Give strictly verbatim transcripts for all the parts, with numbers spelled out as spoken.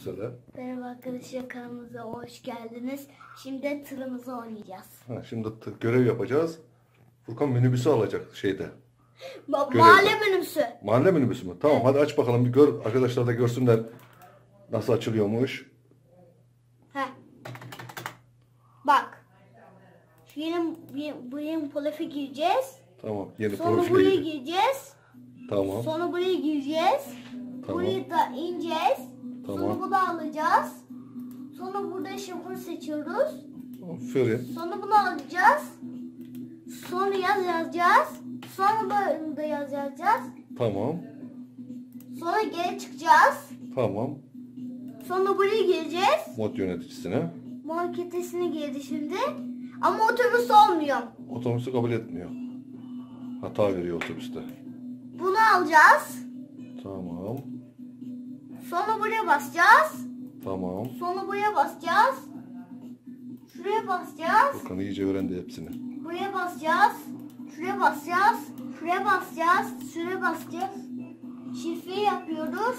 söyle. Merhaba arkadaşlar, kanalımıza hoş geldiniz. Şimdi tırımızı oynayacağız. Ha, şimdi tı- görev yapacağız. Furkan minibüsü alacak şeyde. Ma Görevde. mahalle minibüsü. Mahalle minibüsü mü? Tamam, Evet. hadi aç bakalım, bir gör. Arkadaşlar da görsünler nasıl açılıyormuş. Heh. Bak. Yeni, yeni, buraya polife gireceğiz. Tamam, yeni Sonra profile buraya gir. gireceğiz. Tamam. Sonra buraya gireceğiz. Tamam. Buraya da ineceğiz. Tamam. Sonra bunu alacağız. Sonra burada şoför seçiyoruz. Aferin. Sonra bunu alacağız. Sonra yaz yazacağız. Sonra böyle da yaz yazacağız. Tamam. Sonra geri çıkacağız. Tamam. Sonra buraya geleceğiz. Mod yöneticisine. Marketesine girdi şimdi. Ama otobüs olmuyor. Otobüsü kabul etmiyor. Hata veriyor otobüste. Bunu alacağız. Tamam. Sonra buraya basacağız. Tamam. Sonra buraya basacağız. Şuraya basacağız. Furkan iyice öğrendi hepsini. Buraya basacağız. Şuraya basacağız. Şuraya basacağız. Şuraya basacağız. Şifreyi yapıyoruz.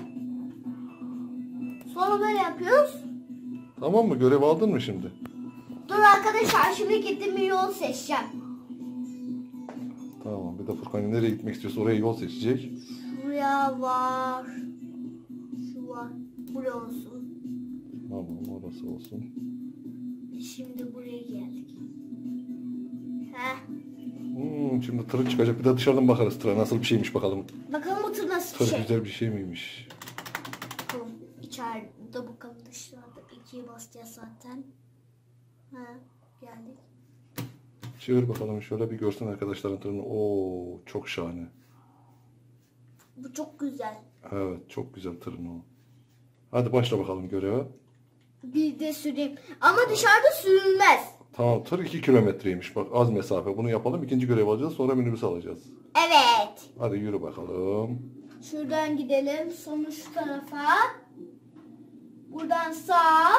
Sonra böyle yapıyoruz. Tamam mı? Görev aldın mı şimdi? Dur arkadaşlar, şimdi gittim bir yol seçeceğim. Tamam. Bir de Furkan nereye gitmek istiyorsa oraya yol seçecek. Şuraya var. Şu var. Buraya olsun. Tamam, orası olsun. Şimdi buraya geldik. Heh. Hmm, şimdi tırı çıkacak. Bir de dışarıdan bakarız tıra. Nasıl bir şeymiş bakalım. Bakalım bu tır nasıl bir Tır şey. güzel bir şey miymiş? Bakalım içeride, bakalım dışarıda. ikiye basacağız zaten. Ha, geldik. Çevir bakalım şöyle bir görsün arkadaşların tırını. Oo, çok şahane. Bu çok güzel. Evet, çok güzel tırın o. Hadi başla bakalım göreve. Bir de süreyim. Ama dışarıda sürülmez. Tamam, tır iki kilometreymiş. Bak, az mesafe. Bunu yapalım. İkinci görev alacağız. Sonra minibüs alacağız. Evet. Hadi yürü bakalım. Şuradan gidelim. Sonra şu tarafa. Buradan sağa.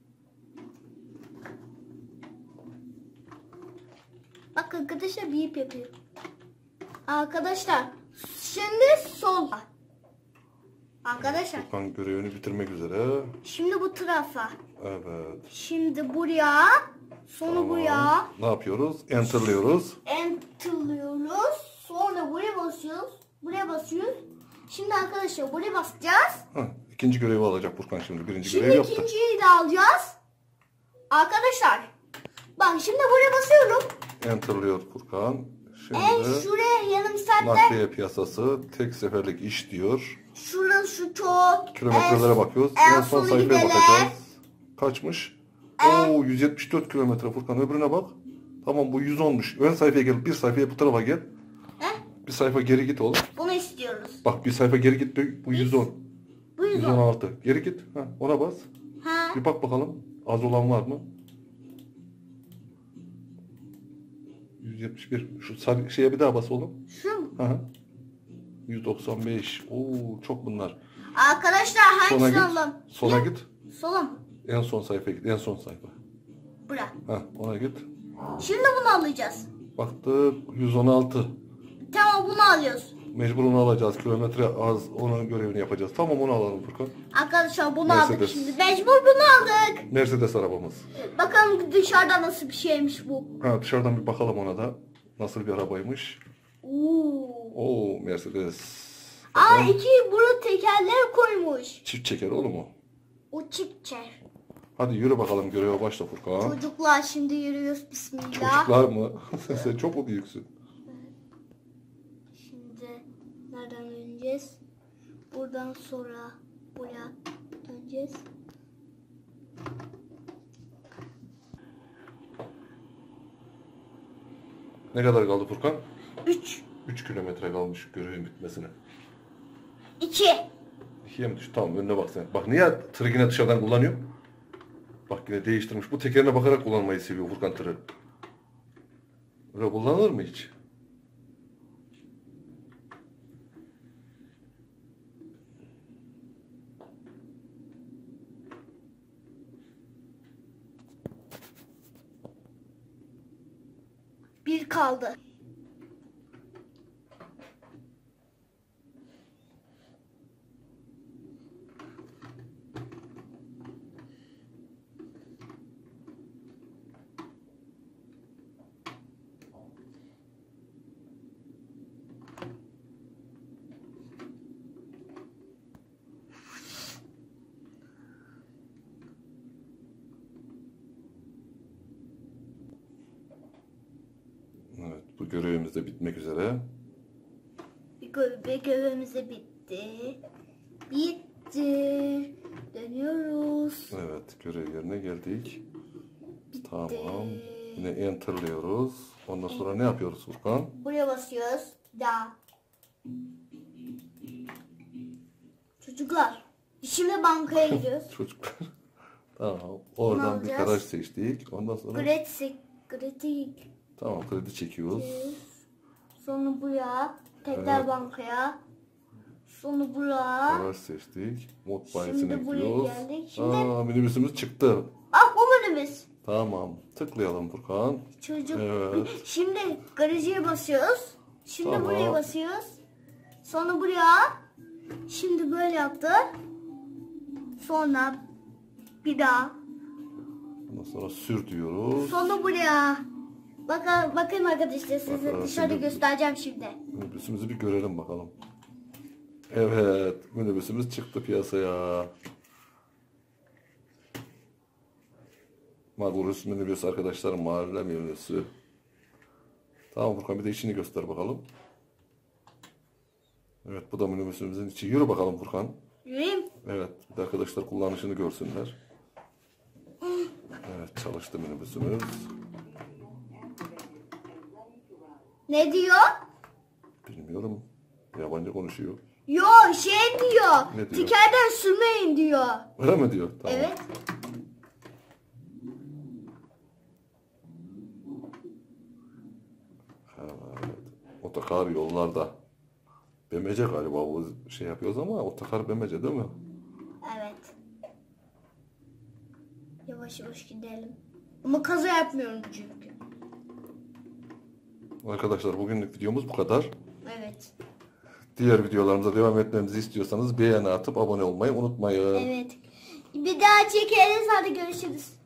Bak arkadaşlar, bir ip yapıyor. Arkadaşlar şimdi sol. Arkadaşlar Furkan görevini bitirmek üzere. şimdi bu tarafa. Evet. Şimdi buraya. Sonra Tamam. buraya. Ne yapıyoruz? Enter'lıyoruz. Enter'lıyoruz. Sonra buraya basıyoruz. Buraya basıyoruz. Şimdi arkadaşlar buraya basacağız. Heh, ikinci görevi alacak Furkan şimdi. Birinci Şimdi görev yaptı. ikinciyi de alacağız. Arkadaşlar bak, şimdi buraya basıyorum. Enter'lıyor Furkan. Şimdi En şuraya yarım saatte. nakliye piyasası tek seferlik iş diyor. Şurası şu çok. Kilometrelere En- bakıyoruz. En, En son sona sayfaya gidelim. bakacağız. Kaçmış? En- Oo, yüz yetmiş dört kilometre Furkan. Öbürüne bak. Tamam, bu yüz onmuş. Ön sayfaya gel. Bir sayfaya bu tarafa gel. Heh, Bir sayfa geri git oğlum. bunu istiyoruz. Bak, bir sayfa geri git. Bu yüz on. Bu yüzden. yüz on altı. Geri git. Ha, ona bas. Ha. Bir bak bakalım. Az olan var mı? yüz yetmiş bir. Şu sarı şeye bir daha bas oğlum. Şu mu? Hı hı. yüz doksan beş. Oo, çok bunlar. Arkadaşlar Sona hangisini git. alalım? Sona Ya, git. sola mı? En son sayfaya git. En son sayfa. Bura. Ha, ona git. Şimdi bunu alacağız. Baktık yüz on altı. Tamam, bunu alıyoruz. Mecbur onu alacağız. Kilometre az, onun görevini yapacağız. Tamam, onu alalım Furkan. Arkadaşlar bunu aldık Mercedes. şimdi. Mecbur bunu aldık. Mercedes arabamız. Bakalım dışarıda nasıl bir şeymiş bu. Ha, dışarıdan bir bakalım ona da. Nasıl bir arabaymış. Oo. Oo, Mercedes. Aa, Bakalım. iki burada tekerler koymuş. Çift çeker oğlum o. O çiftçer. Hadi yürü bakalım, göreve başla Furkan. Çocuklar şimdi yürüyoruz, bismillah. Çocuklar mı? Sen çok mu büyüksün? Şimdi nereden döneceğiz? Buradan sonra buraya döneceğiz. Ne kadar kaldı Furkan? Üç. üç kilometre kalmış görevin bitmesine. İki. ikiye mi düştü? Tamam, önüne bak sen. Bak, niye tırı yine dışarıdan kullanıyor? Bak, yine değiştirmiş. Bu tekerine bakarak kullanmayı seviyor Furkan tırı. Öyle kullanılır mı hiç? Bir kaldı. bu görevimiz de bitmek üzere. Bir göbe görevimiz de bitti. Bitti. Dönüyoruz. Evet, görev yerine geldik. Bitti. Tamam. Yine enter'lıyoruz. Ondan sonra ne yapıyoruz Furkan? Buraya basıyoruz. Daha. Çocuklar. Şimdi bankaya gidiyoruz. Çocuklar. Tamam. Oradan bir alacağız? garaj seçtik. Ondan sonra Gratis. Gratis. tamam, kredi çekiyoruz. Sonra buraya. Tekrar Evet. bankaya. Sonra buraya. Garaj seçtik. Mod Şimdi bayisine buraya gidiyoruz. geldik. Şimdi- Aa, minibüsümüz çıktı. Ah bu önümüz. Tamam. Tıklayalım Furkan. Çocuk. Evet. Şimdi garajıya basıyoruz. Şimdi Tamam. buraya basıyoruz. Sonra buraya. Şimdi böyle yaptık. Sonra bir daha. Ondan sonra sür diyoruz. Sonra buraya. Bakın, bakın arkadaşlar size Bakalım dışarıda şimdi- göstereceğim şimdi. Minibüsümüzü bir görelim bakalım. Evet. Minibüsümüz çıktı piyasaya. Marmaris minibüs arkadaşlar. Mahalle minibüsü. Tamam Furkan, bir de içini göster bakalım. Evet, bu da minibüsümüzün içi. Yürü bakalım Furkan. Yürüyeyim. Evet, bir de arkadaşlar kullanışını görsünler. Evet, çalıştı minibüsümüz. Ne diyor? Bilmiyorum. Yabancı konuşuyor. Yo şey diyor. Ne diyor? Tekerden sürmeyin diyor. Öyle mi diyor? Tamam. Evet. Evet. Otokar yollarda. B M C galiba bu şey yapıyoruz ama otokar B M C değil mi? Evet. Yavaş yavaş gidelim. Ama kaza yapmıyorum çünkü. Arkadaşlar bugünlük videomuz bu kadar. Evet. Diğer videolarımıza devam etmemizi istiyorsanız beğeni atıp abone olmayı unutmayın. Evet. Bir daha çekeriz. Hadi görüşürüz.